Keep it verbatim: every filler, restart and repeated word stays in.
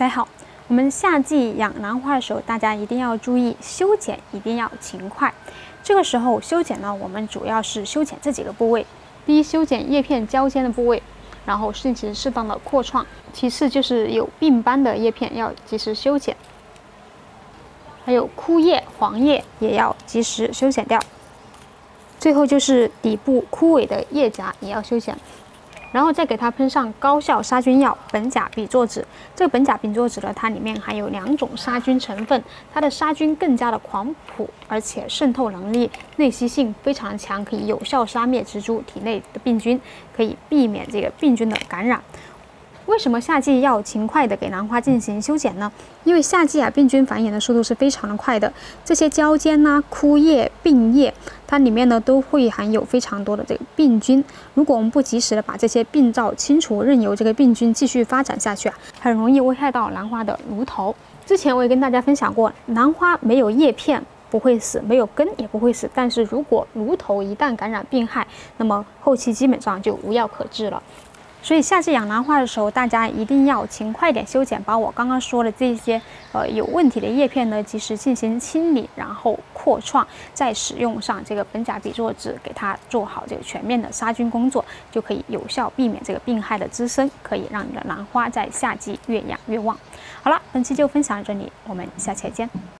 大家好，我们夏季养兰花的时候，大家一定要注意修剪，一定要勤快。这个时候修剪呢，我们主要是修剪这几个部位：第一，修剪叶片交间的部位，然后进行适当的扩创；其次就是有病斑的叶片要及时修剪，还有枯叶、黄叶也要及时修剪掉。最后就是底部枯萎的叶荚也要修剪。 然后再给它喷上高效杀菌药苯甲吡唑酯。这个苯甲吡唑酯呢，它里面含有两种杀菌成分，它的杀菌更加的狂谱，而且渗透能力、内吸性非常强，可以有效杀灭植株体内的病菌，可以避免这个病菌的感染。 为什么夏季要勤快的给兰花进行修剪呢？因为夏季啊，病菌繁衍的速度是非常的快的。这些交间呐、枯叶、病叶，它里面呢都会含有非常多的这个病菌。如果我们不及时的把这些病灶清除，任由这个病菌继续发展下去啊，很容易危害到兰花的芦头。之前我也跟大家分享过，兰花没有叶片不会死，没有根也不会死。但是如果芦头一旦感染病害，那么后期基本上就无药可治了。 所以夏季养兰花的时候，大家一定要勤快点修剪，把我刚刚说的这些呃有问题的叶片呢，及时进行清理，然后扩创，再使用上这个苯甲吡唑酯，给它做好这个全面的杀菌工作，就可以有效避免这个病害的滋生，可以让你的兰花在夏季越养越旺。好了，本期就分享到这里，我们下期再见。